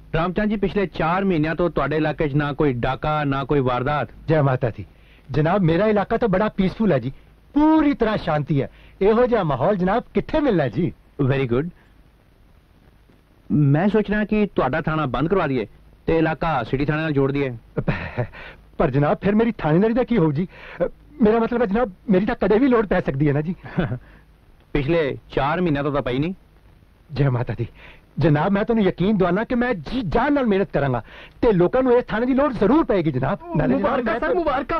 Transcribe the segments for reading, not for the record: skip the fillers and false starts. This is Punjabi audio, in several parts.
रामचंद जी पिछले 4 महीनों तो तुहाडे इलाके च ना कोई डाका ना कोई वारदात। जय माता दी। जनाब मेरा इलाका तो बड़ा पीसफुल है जी, पूरी तरह शांति है। एहो जिहा माहौल जनाब कित्थे मिलना है जी। Very good. मैं सोच रहा कि तुहाडा थाना बंद करवा दिए ते इलाका सिटी थाने नाल जोड़ दिए। पर जनाब फिर मेरी थानेदारी दा की होऊ जी। मेरा मतलब है जनाब मेरी तो कदे भी लोड़ पै सकती है ना जी। पिछले 4 महीने तो पई नहीं। जय माता दी। जनाब मैं तुहानू यकीन दवाना कि मैं जी जान नाल मेहनत करांगा ते लोकां नू इस थाने दी लोड़ जरूर पेगी जनाब। मुबारका सर, मुबारका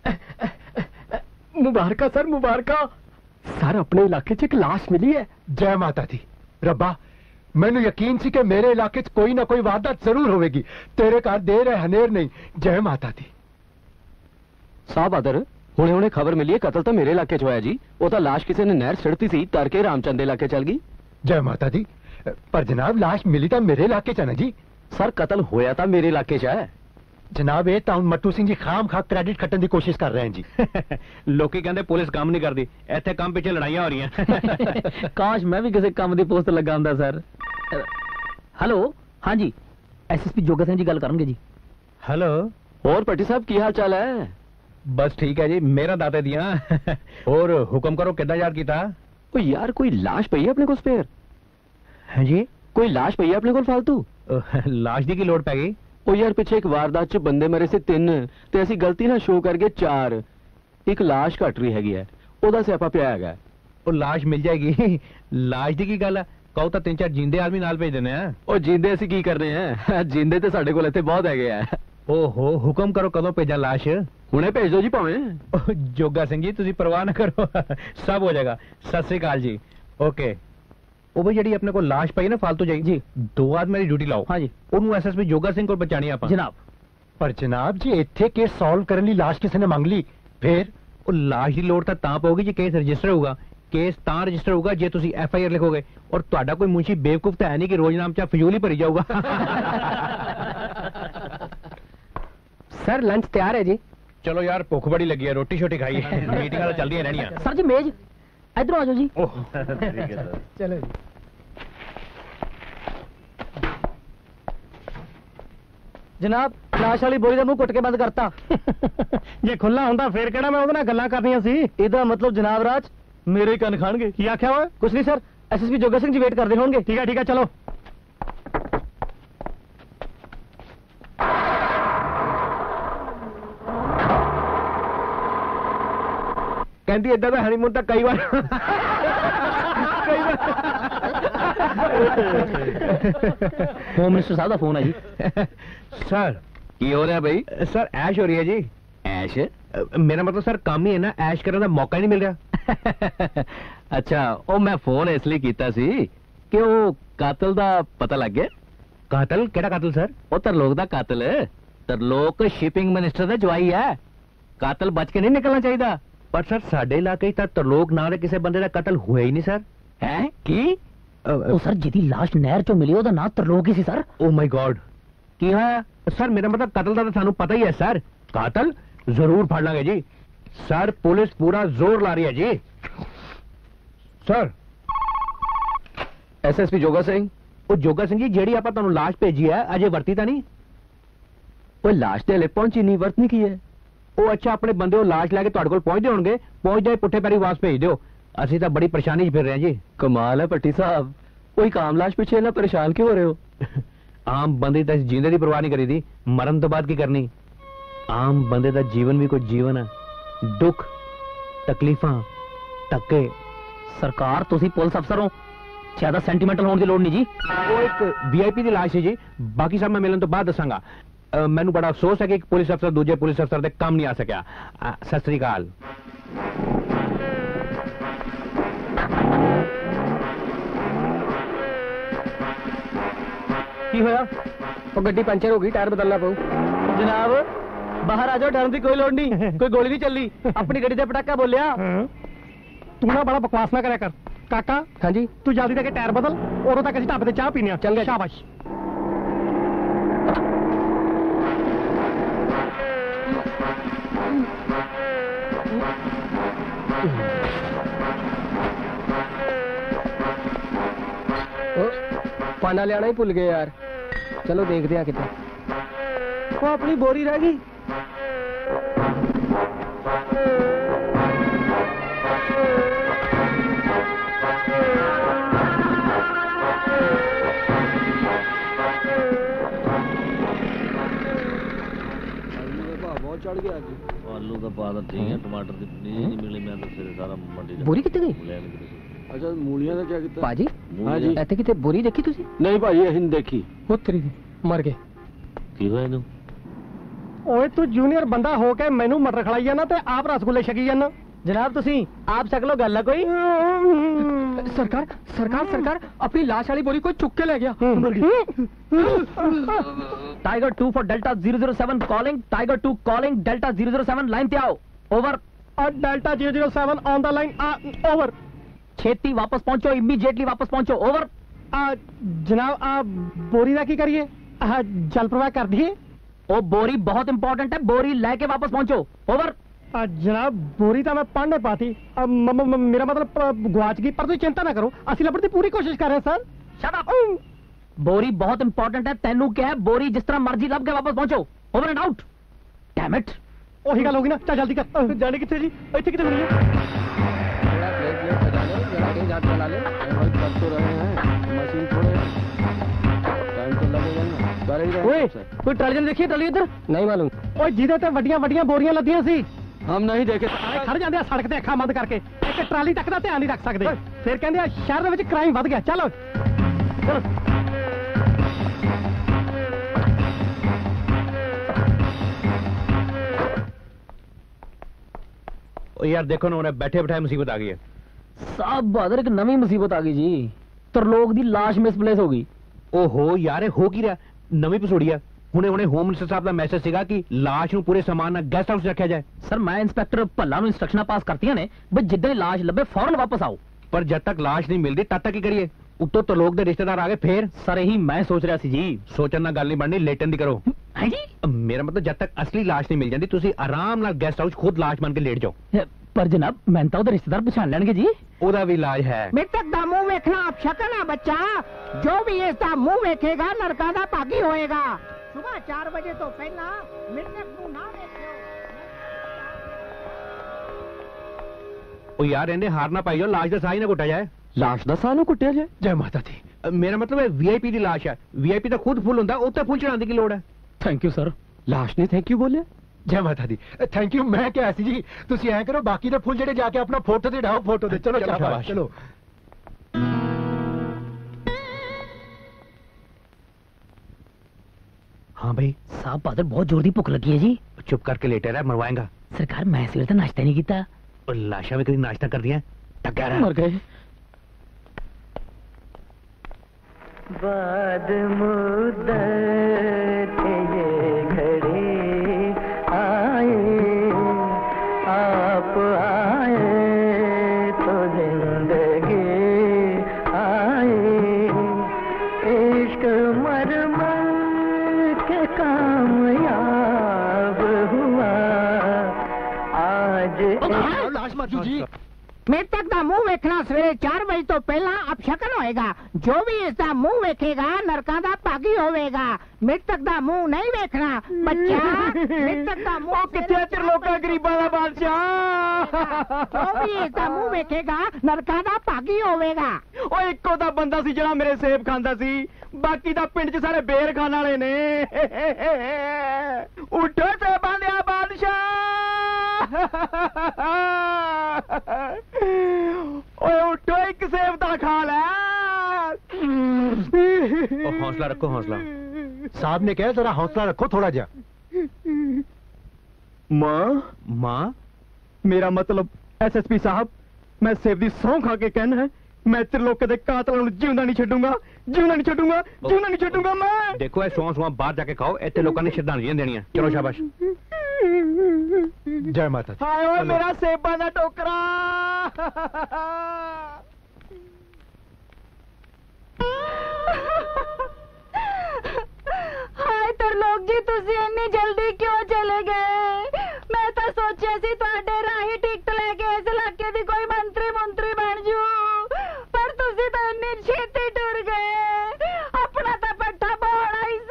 मुबारका सर, मुबारका सर। अपने इलाके च एक लाश मिली है। जय माता दी। रब्बा मैनू यकीन सी कि मेरे इलाके च कोई ना कोई वारदात जरूर होगी। तेरे घर देर है हनेर नहीं। जय माता दी। साहब आदर हुणे हुणे खबर मिली है कतल तो मेरे इलाके च होया जी। वो तो लाश किसी ने नहर सड़ती सी तरके रामचंद इलाके चल गई। जय माता दी। पर जनाब लाश मिली तो मेरे इलाके च है ना जी। सर कतल होया था मेरे इलाके च है जनाब। ये तो मट्टू सिंह जी खाम खा क्रेडिट खट्टन की कोशिश कर रहे हैं जी। लोकी कहते पुलिस काम नहीं करती, इत्थे काम पिछे लड़ाइयां हो रही हैं। काश मैं भी किसी काम की पोस्ट लगा हुंदा सर। हेलो, हाँ जी एसएसपी जोगा सिंह जी गल करनगे जी। हेलो। और भट्टी साहब की हाल चाल है? बस ठीक है जी, मेरा दाते दिया। और हुक्म करो किद्दां याद कीता? ओ यार कोई लाश पई है अपने को स्पेयर? हाँ जी कोई लाश पई है अपने को फालतू? लाश दी की लोड़ पै गई? ओ यार पिछे एक वारदात च बंदे मरे से 3 ते ऐसी गलती ना शो करके 4 एक लाश घट रही हैगी है। ओदा स्यापा पिया हैगा। ओ लाश मिल जाएगी। लाश दी की गल है? कहो तो 3-4 जिंदे आदमी नाल भेज देने हैं। ओ जिंदे असी की करने हैं? जिंदे ते साडे कोल इत्थे बहुत हैगे आ। ओहो हुक्म करो कदों भेजा लाश? हुणे भेज दो जी भावें। जोगा सिंह जी तुसी परवाह ना करो, सब हो जाएगा। सत श्री अकाल जी। ओके। ਉਹ ਬਈ ਜਿਹੜੀ ਆਪਣੇ ਕੋਲ ਲਾਸ਼ ਪਈ ਨਾ ਫालतू ਜਾਈ ਜੀ 2 ਆਦਮੀ ਦੀ ਡਿਊਟੀ ਲਾਓ। ਹਾਂ ਜੀ ਉਹਨੂੰ ਐਸਐਸਪੀ ਜੋਗਾ ਸਿੰਘ ਕੋਲ ਪਹੁੰਚਾਣੀ ਆਪਾਂ। जनाब पर जनाब जी इत्थे केस सॉल्व करने ली लाश किसी ने मांग ली फिर? ਉਹ ਲਾਸ਼ ਦੀ ਲੋੜ ਤਾਂ ਪਊਗੀ ਜੇ ਕੇਸ ਰਜਿਸਟਰ ਹੋਊਗਾ। ਕੇਸ ਤਾਂ ਰਜਿਸਟਰ ਹੋਊਗਾ ਜੇ ਤੁਸੀਂ ਐਫਆਈਆਰ ਲਿਖੋਗੇ। ਔਰ ਤੁਹਾਡਾ ਕੋਈ ਮੁੰਸ਼ੀ ਬੇਵਕੂਫ ਤਾਂ ਹੈ ਨਹੀਂ ਕਿ ਰੋਜ਼ਨਾਮ ਚ ਫਜ਼ੂਲ ਹੀ ਭਰੀ ਜਾਊਗਾ। सर लंच तैयार है जी। ਚਲੋ ਯਾਰ ਭੁੱਖ ਬੜੀ ਲੱਗੀ ਹੈ, ਰੋਟੀ ਛੋਟੀ ਖਾਈਏ। ਮੀਟਿੰਗਾਂ ਤਾਂ ਚੱਲਦੀਆਂ ਰਹਿਣੀਆਂ। सर जी मेज इधर आ जाओ जी। ਠੀਕ ਹੈ ਸਰ। चलो जी। जनाब लाश वाली बोरी का मुंह कुट के बंद करता। जे खुला होंदा फिर केड़ा मैं ओदे नाल गल्लां करनियां सी। ਇਹਦਾ मतलब जनाब राज मेरे ही कन खाणगे। की आख्या होए? कुछ नहीं sir, SSP Joga Singh ji wait करते होंगे। ठीक है चलो। ਕਹਿੰਦੀ ਏਦਾਂ ਦਾ ਹਨੀਮੂਨ ਤਾਂ ਕਈ ਵਾਰ होम मिनिस्टर साहब का फोन है जी। सर की हो रहा भाई? सर ऐश हो रही है जी। ऐश? मेरा मतलब सर काम ही है ना, ऐश करने का मौका ही नहीं मिल रहा। अच्छा ओ मैं फोन इसलिए कीता सी कि वो कातल दा पता लग गया। कातल? केड़ा कातल सर? वो तरलोक दा कातल है। तरलोक शिपिंग मिनिस्टर दा जवाई है। कातल बच के नहीं निकलना चाहिए। पर सर साडे इलाके च तरलोक नाम दे किसी बंदे दा कत्ल हुआ ही नहीं सर। है की? ओ सर जिदी लाश नहर चो मिली ओदा नाम तरलोक ही सी सर। Oh my god. की है सर? मेरा मतलब कत्ल दा थानू पता ही है सर। कातल जरूर फड़ लांगे जी। सर पुलिस पूरा जोर ला रही है जी। Sir SSP Joga Singh? ओ जोगा सिंह जी जेड़ी आपा तुहानू लाश भेजी है अजे वरती तां नहीं? वो लाश ते हले पहुंची नहीं, वरतनी की है? ओ अच्छा अपने बंदे लाश लैके तुहाडे कोल पहुंचदे होणगे, पहुंच जाए पुट्ठे पैरी वापस भेज दिओ। ਅਸੀਂ ਤਾਂ बड़ी परेशानी च फिर रहे हैं जी। कमाल है भट्टी साहब, कोई काम लाश पीछे ना परेशान क्यों हो रहे हो? आम बंदे तो जींदे की परवाह नहीं करी थी, मरण तो बाद की करनी। आम बंदे का जीवन भी कोई जीवन है। दुख तकलीफां धक्के। सरकार तुसी पुलिस अफसर हो, ज्यादा सेंटीमेंटल होने की लोड़ नहीं जी। वो एक वीआईपी की लाश है जी, बाकी सब मैं मिलन तो बाद दसांगा। मैनू बड़ा अफसोस है कि एक पुलिस अफसर दूजे पुलिस अफसर दे काम नहीं आ सकिया। सत श्री अकाल। की होया? वो गड्डी पंचर हो गई, टायर बदलना पऊ। जनाब बाहर आ जाओ, डरने की कोई लोड़ नहीं, कोई गोली नहीं चली। अपनी गड्डी से पटाखा बोलिया। तू ना बड़ा बकवास ना करया कर। काका हाँ जी तू जल्दी जाके टायर बदल, उदों तक असीं ढाबे ते चाह पीने। चल गया। शाबाश। पाना लियाना ही भूल गए यार। ਚਲੋ ਦੇਖਦੇ ਆ ਕਿਤੇ। ਉਹ ਆਪਣੀ ਬੋਰੀ ਰਹਿ ਗਈ। ਬਹੁਤ ਚੜ ਗਿਆ ਅੱਜ। आलू का पा ठीक है, टमाटर की पनीर नहीं मिले, मैं तो फिर सारा मंडी ਬੋਰੀ ਕਿੱਥੇ ਗਈ? ਅੱਛਾ ਮੂਲੀਆਂ ਦਾ ਕੀ ਕੀਤਾ? ਬਾਜੀ ਹਾਂਜੀ। ਇੱਥੇ ਕਿਤੇ ਬੋਰੀ ਦੇਖੀ ਤੁਸੀਂ? ਨਹੀਂ ਭਾਜੀ ਅਸੀਂ ਨਹੀਂ ਦੇਖੀ। ਉੱਤਰੀ ਮਰ ਗਏ। की हुआ इनू? ਓਏ ਤੂੰ ਜੂਨੀਅਰ ਬੰਦਾ ਹੋ ਕੇ ਮੈਨੂੰ ਮਟਰ ਖਲਾਈ ਜਾਂਦਾ ਤੇ ਆਪ ਰਸਗੁੱਲੇ ਛਕੀ ਜਾਂਦਾ। ਜਨਾਬ ਤੁਸੀਂ ਆਪ ਛਕ ਲੋ, ਗੱਲ ਆ ਕੋਈ? ਸਰਕਾਰ ਸਰਕਾਰ ਸਰਕਾਰ ਆਪਣੀ ਲਾਸ਼ ਵਾਲੀ ਬੋਰੀ ਕੋਈ ਚੁੱਕ ਕੇ ਲੈ ਗਿਆ। Tiger 2 for delta 007 calling, tiger 2 calling, delta 007 line ਤੇ ਆਓ। Over. Delta 007 on the line. Over. ਛੇਤੀ ਵਾਪਸ ਪਹੁੰਚੋ, ਇਮੀਡੀਏਟਲੀ ਵਾਪਸ ਪਹੁੰਚੋ। ਓਵਰ। ਜਨਾਬ ਆ ਬੋਰੀ ਦਾ ਕੀ ਕਰੀਏ? ਜਲ ਪ੍ਰਵਾਹ ਕਰ ਦਈਏ? ਉਹ ਬੋਰੀ ਬਹੁਤ ਇੰਪੋਰਟੈਂਟ ਹੈ, ਬੋਰੀ ਲੈ ਕੇ ਵਾਪਸ ਪਹੁੰਚੋ। ਓਵਰ। ਜਨਾਬ ਬੋਰੀ ਤਾਂ ਮੈਂ ਪੜ੍ਹਨੇ ਪਾਤੀ। ਮੇਰਾ ਮਤਲਬ ਗਵਾਚ ਗਈ, ਪਰ ਤੁਸੀਂ ਚਿੰਤਾ ਨਾ ਕਰੋ, ਅਸੀਂ ਲੱਭਣ ਦੀ ਪੂਰੀ ਕੋਸ਼ਿਸ਼ ਕਰ ਰਹੇ ਸਰ। Shut up. ਬੋਰੀ ਬਹੁਤ ਇੰਪੋਰਟੈਂਟ ਹੈ, ਤੈਨੂੰ ਕਿਹਾ ਬੋਰੀ ਜਿਸ ਤਰ੍ਹਾਂ ਮਰਜ਼ੀ ਲੱਭ ਕੇ ਵਾਪਸ ਪਹੁੰਚੋ। Over and out. Damn it. ਉਹੀ ਗੱਲ ਹੋ ਗਈ ਨਾ, ਚੱਲ ਜਲਦੀ ਕਰ। ਜਾਣੀ ਕਿੱਥੇ ਜੀ? ਇੱਥੇ ਕਿਤੇ ਹੋਣੀ ਹੈ। ਓਏ ਕੋਈ ਟਰਾਲੀ ਦੇਖੀ? ਟਰਾਲੀ ਇੱਧਰ ਨਹੀਂ ਮਾਲੂਮ। ਓਏ ਜਿਹਦੇ ਤੇ ਵੱਡੀਆਂ ਵੱਡੀਆਂ ਬੋਰੀਆਂ ਲੱਦੀਆਂ ਸੀ। ਹਮ ਨਹੀਂ ਦੇਖੇ। ਖੜ ਜਾਂਦੇ ਆ ਸੜਕ ਤੇ ਅੱਖਾਂ ਬੰਦ ਕਰਕੇ, ਇੱਕ ਟਰਾਲੀ ਤੱਕ ਦਾ ਧਿਆਨ ਨਹੀਂ ਰੱਖ ਸਕਦੇ। ਫਿਰ ਕਹਿੰਦੇ ਆ ਸ਼ਹਿਰ ਦੇ ਵਿੱਚ ਕ੍ਰਾਈਮ ਵੱਧ ਗਿਆ। ਚੱਲ ਚਲੋ। ਯਾਰ ਦੇਖੋ ਨਾ, ਉਹਨੇ ਬੈਠੇ ਬਿਠਾਏ ਮੁਸੀਬਤ ਆ ਗਈ ਹੈ। ਸਾਹਿਬ ਬਹਾਦਰ ਇੱਕ ਨਵੀਂ ਮੁਸੀਬਤ ਆ ਗਈ ਜੀ। ਤਰਲੋਕ ਦੀ ਲਾਸ਼ ਮਿਸਪਲੇਸ ਹੋ ਗਈ। ਓਹੋ ਯਾਰ ਇਹ ਹੋ ਕੀ ਰਿਹਾ? ਨਵੀਂ ਪਸੋੜੀ ਆ। ਹੁਣੇ ਹੋਮ ਮਿਨਿਸਟਰ ਸਾਹਿਬ ਦਾ ਮੈਸੇਜ ਸੀਗਾ ਕਿ ਲਾਸ਼ ਨੂੰ ਪੂਰੇ ਸਮਾਨ ਨਾਲ ਗੈਸਟ ਹਾਊਸ ਰੱਖਿਆ ਜਾਏ। ਸਰ ਮੈਂ ਇੰਸਪੈਕਟਰ ਭੱਲਾ ਨੂੰ ਇੰਸਟਰਕਸ਼ਨਾਂ ਪਾਸ ਕਰਤੀਆਂ ਨੇ ਵੀ ਜਿੱਦਾਂ ਹੀ ਲਾਸ਼ ਲੱਭੇ ਫੌਰਨ ਵਾਪਸ ਆਓ। ਪਰ ਜਦ ਤੱਕ ਲਾਸ਼ ਨਹੀਂ ਮਿਲਦੀ ਤਦ ਤੱਕ ਕੀ ਕਰੀਏ? ਉੱਤੋਂ ਤਰਲੋਕ ਦੇ ਰਿਸ਼ਤੇਦਾਰ ਆ ਗਏ ਫੇਰ। ਸਰ ਇਹੀ ਮੈਂ ਸੋਚ ਰਿਹਾ ਸੀ ਜੀ। ਸੋਚਣ ਨਾਲ ਗੱਲ ਨਹੀਂ ਬਣਨੀ, ਲੇਟਣ ਦੀ ਕਰੋ। ਹੈ ਜੀ। ਮੇਰਾ ਮਤਲਬ ਜਦ ਤੱਕ ਅਸਲੀ ਲਾਸ਼ ਨਹੀਂ ਮਿਲ ਜਾਂਦੀ ਤੁਸੀਂ ਆਰਾਮ ਨਾਲ ਗੈਸਟ ਹਾਊਸ ਖੁਦ ਲਾਸ਼ ਬਣ ਕੇ ਲੇਟ ਜਾਓ। ਪਰ ਜਨਾਬ ਮੈਂ ਤਾਂ ਉਹਦੇ ਰਿਸ਼ਤੇਦਾਰ ਪਛਾਣ ਲੈਣਗੇ ਜੀ। ਉਹਦਾ ਵੀ ਇਲਾਜ ਹੈ। ਮ੍ਰਿਤਕ ਦਾ ਮੂੰਹ ਵੇਖਣਾ ਅਪਸ਼ਕਨ ਹੈ ਬੱਚਾ। ਜੋ ਵੀ ਇਸ ਦਾ ਮੂੰਹ ਵੇਖੇਗਾ ਨਰਕਾਂ ਦਾ ਭਾਗੀ ਹੋਏਗਾ। ਸੁਬਾਹ 4 ਵਜੇ ਤੋਂ ਪਹਿਲਾਂ ਮ੍ਰਿਤਕ ਨੂੰ ਨਾ ਵੇਖਿਓ। ਉਹ ਯਾਰ ਇਹਨੇ ਹਾਰ ਨਾ ਪਾਈ ਜਾਓ, ਲਾਸ਼ ਦਾ ਸਾਹ ਹੀ ਨਾ ਘੁੱਟਿਆ ਜਾਏ। ਲਾਸ਼ ਦਾ ਸਾਹ ਨੂੰ ਕੁੱਟਿਆ ਜਾਏ? ਜੈ ਮਾਤਾ ਦੀ। ਮੇਰਾ ਮਤਲਬ ਹੈ ਵੀਆਈਪੀ ਦੀ ਲਾਸ਼ ਹੈ। ਵੀਆਈਪੀ ਤਾਂ ਖੁਦ ਫੁੱਲ ਹੁੰਦਾ, ਉੱਤੇ ਫੁੱਲ ਚੜਾਉਣ ਦੀ ਕੀ ਲੋੜ ਹੈ? Thank you sir. ਲਾਸ਼ ਨੇ ਥੈਂਕ ਯੂ ਬੋਲਿਆ? ਜੈ ਮਾਤਾ ਦੀ। ਥੈਂਕ ਯੂ ਮੈਂ ਕਿਹਾ ਸੀ ਜੀ। ਤੁਸੀਂ ਐਂ ਕਰੋ, ਬਾਕੀ ਦੇ ਫੁੱਲ ਜਿਹੜੇ ਜਾ ਕੇ ਆਪਣਾ ਫੋਟੋ ਤੇ ਢਾਓ, ਫੋਟੋ ਤੇ। ਚਲੋ ਸ਼ਾਬਾਸ਼। ਚਲੋ। हाँ भाई ਸਾਹਿਬ ਬਹਾਦਰ ਬਹੁਤ ਜ਼ੋਰ ਦੀ ਭੁੱਖ ਲੱਗੀ ਹੈ ਜੀ। चुप करके लेटे रहा, मरवाएगा। ਸਰਕਾਰ ਮੈਂ ਸਵੇਰ ਦਾ ਨਾਸ਼ਤਾ ਨਹੀਂ ਕੀਤਾ। और लाशा में कभी नाश्ता कर दिया? टक्कर ਮਰ ਗਏ। बाद मुद्दत ये घड़ी आए, आप आए तो जिंदगी आए। इश्क मरमर के कामयाब हुआ आज। लाश मत जी। ਮ੍ਰਿਤਕ ਦਾ ਮੂੰਹ ਵੇਖਣਾ ਸਵੇਰੇ 4 ਵਜੇ ਤੋਂ ਪਹਿਲਾਂ ਅਪਸ਼ਕਨ ਹੋਏਗਾ। ਜੋ ਵੀ ਇਸ ਦਾ ਮੂੰਹ ਵੇਖੇਗਾ ਨਰਕਾਂ ਦਾ ਭਾਗੀ ਹੋਵੇਗਾ। ਮ੍ਰਿਤਕ ਦਾ ਮੂੰਹ ਨਹੀਂ ਵੇਖਣਾ ਬੱਚਾ। ਮ੍ਰਿਤਕ ਦਾ ਮੂੰਹ कितने त्रिलोका गरीबा का बादशाह। ਜੋ ਵੀ ਇਸ ਦਾ ਮੂੰਹ ਵੇਖੇਗਾ ਨਰਕਾਂ ਦਾ ਭਾਗੀ ਹੋਵੇਗਾ। ਉਹ ਇੱਕੋ ਦਾ ਬੰਦਾ ਸੀ ਜਿਹੜਾ ਮੇਰੇ ਸੇਬ ਖਾਂਦਾ ਸੀ, ਬਾਕੀ ਦਾ ਪਿੰਡ 'ਚ ਸਾਰੇ ਬੇਰ ਖਾਣ ਵਾਲੇ ਨੇ। ਉੱਠੋ ਸੇਬਾਂ ਦਿਆ ਬਾਦਸ਼ਾਹ। ਓਏ ਉੱਠੋ, ਇੱਕ ਸੇਬ ਤਾਂ ਖਾ ਲੈ। हौसला रखो, हौसला। साहब ने कहा जरा हौसला रखो थोड़ा जा। माँ मेरा मतलब एसएसपी साहब, मैं सेब दी सौं खा के कहना है, मैं त्रिलोक के कातलों ਨੂੰ ਜਿਉਂਦਾ ਨਹੀਂ ਛੱਡੂੰਗਾ, ਜਿਉਂਦਾ ਨਹੀਂ ਛੱਡੂੰਗਾ, ਜਿਉਂਦਾ ਨਹੀਂ ਛੱਡੂੰਗਾ ਮੈਂ। ਦੇਖੋ ਇਹ ਸੌਂ ਬਾਹਰ ਜਾ ਕੇ ਖਾਓ, ਇੱਥੇ ਲੋਕਾਂ ਨੇ ਸ਼ਰਧਾਂਜਲੀਆਂ ਦੇਣੀਆਂ। ਚਲੋ ਸ਼ਾਬਾਸ਼। जय माता दी। ਹਾਏ ਓਏ ਮੇਰਾ ਸੇਬਾਂ ਦਾ ਟੋਕਰਾ। ਹਾਏ ਤਰਲੋਕ ਜੀ ਤੁਸੀਂ ਇੰਨੀ ਜਲਦੀ ਕਿਉਂ ਚਲੇ ਗਏ? ਮੈਂ ਤਾਂ ਸੋਚਿਆ ਸੀ ਤੁਹਾਡੇ ਰਾਹੀਂ ਟਿਕਟ ਲੈ ਕੇ ਇਸ ਇਲਾਕੇ ਦੀ ਕੋਈ ਮੰਤਰੀ ਬਣ ਜੂ, ਪਰ ਤੁਸੀਂ ਤਾਂ ਇੰਨੀ ਛੇਤੀ ਟੁਰ ਗਏ। ਆਪਣਾ ਤਾਂ ਪੱਠਾ ਬੋਣਾ ਹੀ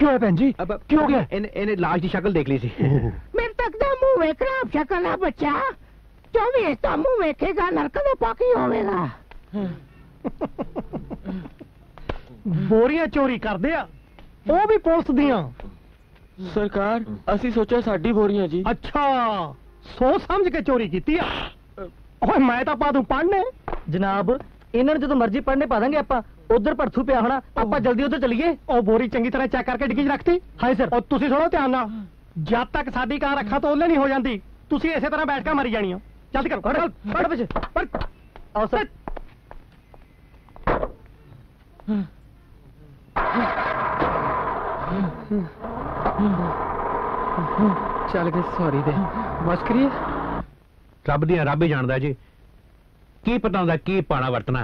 होया भैन जी क्यों हो गया ਇਹਨੇ ਲਾਸ਼ ਦੀ ਸ਼ਕਲ ਦੇਖ ਲਈ ਸੀ ਮ੍ਰਿਤਕ ਦਾ ਮੂੰਹ ਵੇਖਣਾ ਸ਼ਕਲ ਆ ਬੱਚਾ ਜੋ ਵੀ ਇਸ ਦਾ ਮੂੰਹ ਵੇਖੇਗਾ ਨਰਕ ਦਾ ਪਾਕੀ ਹੋਵੇਗਾ ਬੋਰੀਆਂ ਚੋਰੀ ਕਰਦੇ ਆ ਉਹ ਵੀ ਪੁਲਿਸ ਦੀਆਂ ਸਰਕਾਰ ਅਸੀਂ ਸੋਚਿਆ ਸਾਡੀ ਬੋਰੀਆਂ ਜੀ ਅੱਛਾ ਸੋਚ ਸਮਝ ਕੇ ਚੋਰੀ ਕੀਤੀ ਆ ਓਏ ਮੈਂ ਤਾਂ ਪਾ ਦੂੰ ਪੜਨੇ ਜਨਾਬ ਇਹਨਾਂ ਨੂੰ ਜਦੋਂ ਮਰਜ਼ੀ ਪੜਨੇ ਪਾ ਦਾਂਗੇ ਆਪਾਂ ਉਧਰ ਭੜਥੂ ਪਿਆ ਹੋਣਾ ਆਪਾਂ ਜਲਦੀ ਉਧਰ ਚੱਲੀਏ ਉਹ ਬੋਰੀ ਚੰਗੀ ਤਰ੍ਹਾਂ ਚੈੱਕ ਕਰਕੇ ਡਿੱਗੀ 'ਚ ਰੱਖਤੀ ਹਾਂ ਸਰ ਉਹ ਤੁਸੀਂ ਸੁਣੋ ਧਿਆਨ ਨਾਲ ਜਦ ਤੱਕ ਸਾਡੀ ਕਾਰ ਅੱਖਾਂ ਤੋਂ ਓਲੇ ਨਹੀਂ ਹੋ ਜਾਂਦੀ ਤੁਸੀਂ ਇਸੇ ਤਰ੍ਹਾਂ ਬੈਠ ਕੇ ਮਰੀ ਜਾਣੀ ਆ ਜਲਦੀ ਕਰੋ ਫੜ ਫੜ ਪਿੱਛੇ ਆਓ ਸਰ ਚੱਲ ਗਏ ਸੌਰੀ ਦੇ ਬਸ ਕਰੀਏ ਰੱਬ ਦੀਆਂ ਰੱਬ ਹੀ ਜਾਣਦਾ ਜੀ ਕੀ ਪਤਾ ਹੁੰਦਾ ਕੀ ਪਾਣਾ ਵਰਤਣਾ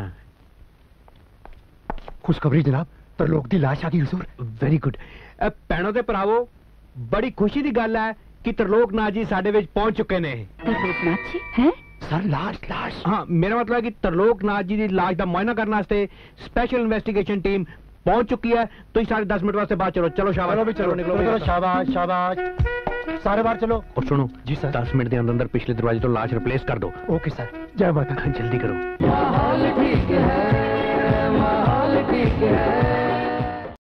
खुशखबरी जनाब तरलोक दी लाश आ गई हुजूर ਵੈਰੀ ਗੁੱਡ ਭੈਣੋ ਤੇ ਭਰਾਵੋ ਬੜੀ ਖੁਸ਼ੀ ਦੀ ਗੱਲ ਹੈ ਕਿ ਤਰਲੋਕ ਨਾਥ ਜੀ ਸਾਡੇ ਵਿੱਚ ਪਹੁੰਚ ਚੁੱਕੇ ਨੇ ਤਰਲੋਕਨਾਥ जी हैं सर लाश ਹਾਂ ਮੇਰਾ ਮਤਲਬ ਹੈ ਕਿ ਤਰਲੋਕ ਨਾਥ ਜੀ ਦੀ ਲਾਸ਼ ਦਾ ਮੁਆਇਨਾ ਕਰਨ ਵਾਸਤੇ ਸਪੈਸ਼ਲ ਇਨਵੈਸਟੀਗੇਸ਼ਨ ਟੀਮ ਪਹੁੰਚ ਚੁੱਕੀ ਹੈ ਤੁਸੀਂ ਸਾਰੇ 10 ਮਿੰਟ ਵਾਸਤੇ ਬਾਅਦ ਚਲੋ ਸ਼ਾਬਾਸ਼ चलो भी चलो ਨਿਕਲੋ शाबाश शाबाश सारे बाहर चलो और सुनो जी सर 10 मिनट के अंदर अंदर पिछले दरवाजे तो लाश रिप्लेस कर दो ओके सर जय माता जल्दी करो माहौल ठीक है